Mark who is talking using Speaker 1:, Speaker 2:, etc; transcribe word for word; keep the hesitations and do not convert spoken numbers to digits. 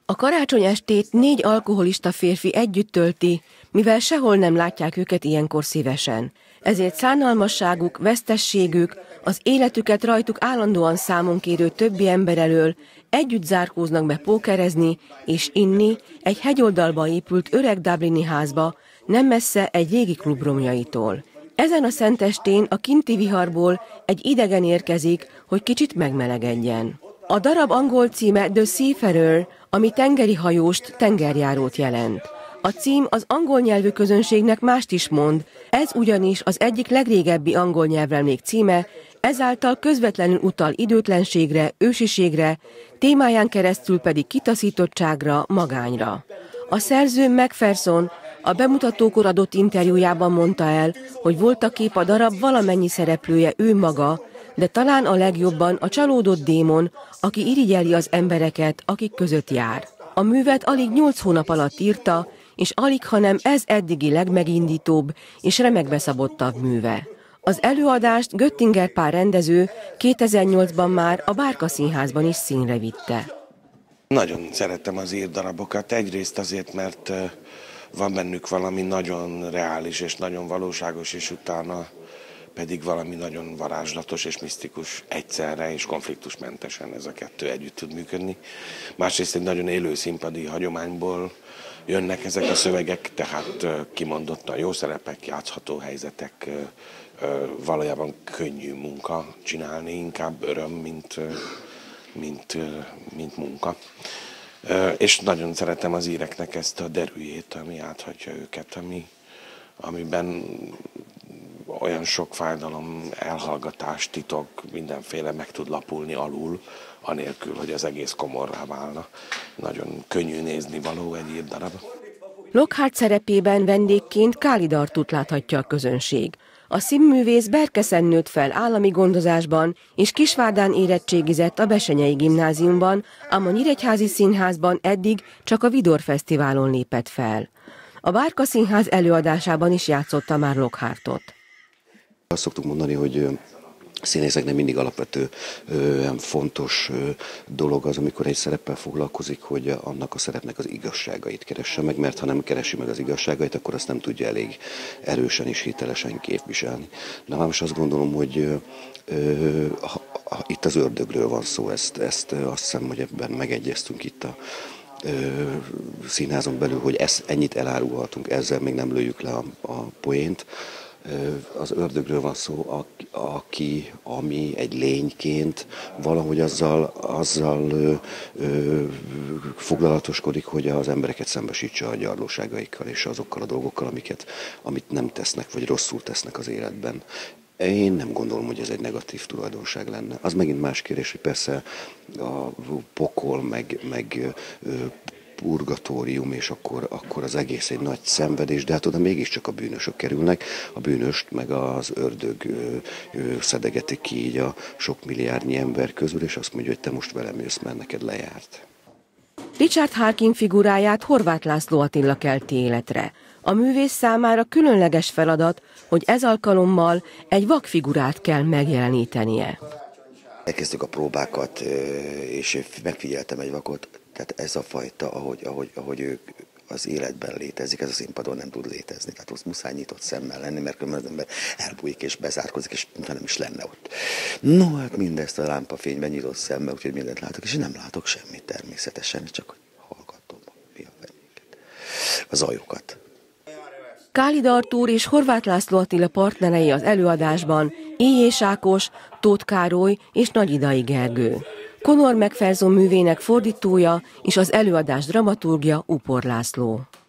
Speaker 1: A karácsony estét négy alkoholista férfi együtt tölti, mivel sehol nem látják őket ilyenkor szívesen. Ezért szánalmasságuk, vesztességük, az életüket rajtuk állandóan számon kérő többi ember elől együtt zárkóznak be pókerezni és inni egy hegyoldalba épült öreg dublini házba, nem messze egy régi klub romjaitól. Ezen a szentestén a kinti viharból egy idegen érkezik, hogy kicsit megmelegedjen. A darab angol címe The Seafarer, ami tengeri hajóst, tengerjárót jelent. A cím az angol nyelvű közönségnek mást is mond, ez ugyanis az egyik legrégebbi angol nyelvemlék címe, ezáltal közvetlenül utal időtlenségre, ősiségre, témáján keresztül pedig kitaszítottságra, magányra. A szerző Macpherson a bemutatókor adott interjújában mondta el, hogy voltaképp a darab valamennyi szereplője ő maga, de talán a legjobban a csalódott démon, aki irigyeli az embereket, akik között jár. A művet alig nyolc hónap alatt írta, és alig, hanem ez eddigi legmegindítóbb és remekbe szabottabb műve. Az előadást Göttinger Pál rendező kétezer-nyolcban már a Bárka Színházban is színre vitte.
Speaker 2: Nagyon szeretem az írt darabokat, egyrészt azért, mert van bennük valami nagyon reális és nagyon valóságos, és utána pedig valami nagyon varázslatos és misztikus egyszerre és konfliktusmentesen, ez a kettő együtt tud működni. Másrészt egy nagyon élő színpadi hagyományból jönnek ezek a szövegek, tehát kimondottan jó szerepek, játszható helyzetek, valójában könnyű munka csinálni, inkább öröm, mint, mint, mint munka. És nagyon szeretem az íreknek ezt a derűjét, ami áthatja őket, ami, amiben olyan sok fájdalom, elhallgatás, titok, mindenféle meg tud lapulni alul, anélkül, hogy az egész komorrá válna. Nagyon könnyű nézni való egy írt darab.
Speaker 1: Lockhart szerepében vendégként Kálidartút láthatja a közönség. A színművész Berkeszen nőtt fel állami gondozásban, és Kisvárdán érettségizett a Bessenyei Gimnáziumban, ám a Nyíregyházi Színházban eddig csak a Vidor Fesztiválon lépett fel. A Bárka Színház előadásában is játszotta már Lockhartot.
Speaker 3: Azt szoktuk mondani, hogy színészeknek mindig alapvető, fontos dolog az, amikor egy szereppel foglalkozik, hogy annak a szerepnek az igazságait keresse meg, mert ha nem keresi meg az igazságait, akkor azt nem tudja elég erősen és hitelesen képviselni. De most azt gondolom, hogy ha, ha itt az ördögről van szó, ezt, ezt azt hiszem, hogy ebben megegyeztünk itt a színházon belül, hogy ezt, ennyit elárulhatunk, ezzel még nem lőjük le a, a poént. Az ördögről van szó, aki, ami egy lényként valahogy azzal, azzal ö, ö, foglalatoskodik, hogy az embereket szembesítse a gyarlóságaikkal és azokkal a dolgokkal, amiket, amit nem tesznek, vagy rosszul tesznek az életben. Én nem gondolom, hogy ez egy negatív tulajdonság lenne. Az megint más kérdés, hogy persze a pokol, meg, meg purgatórium, és akkor, akkor az egész egy nagy szenvedés, de hát oda mégiscsak a bűnösök kerülnek. A bűnöst meg az ördög ő, ő szedegeti ki így a sok milliárdnyi ember közül, és azt mondja, hogy te most velem jössz, mert neked lejárt.
Speaker 1: Richard Harkin figuráját Horváth László Attila kelti életre. A művész számára különleges feladat, hogy ez alkalommal egy vakfigurát kell megjelenítenie.
Speaker 4: Elkezdtük a próbákat, és megfigyeltem egy vakot, tehát ez a fajta, ahogy, ahogy, ahogy ők az életben létezik, ez a színpadon nem tud létezni. Tehát ott muszáj nyitott szemmel lenni, mert különben az ember elbújik és bezárkozik, és mintha nem is lenne ott. No, hát mindezt a lámpafényben nyitott szemmel, úgyhogy mindent látok, és nem látok semmit természetesen, csak hallgatom a zajokat.
Speaker 1: Kálid Artúr és Horváth László Attila partnerei az előadásban Éjjés Ákos, Tóth Károly és Nagyidai Gergő. Conor Macpherson művének fordítója és az előadás dramaturgja Upor László.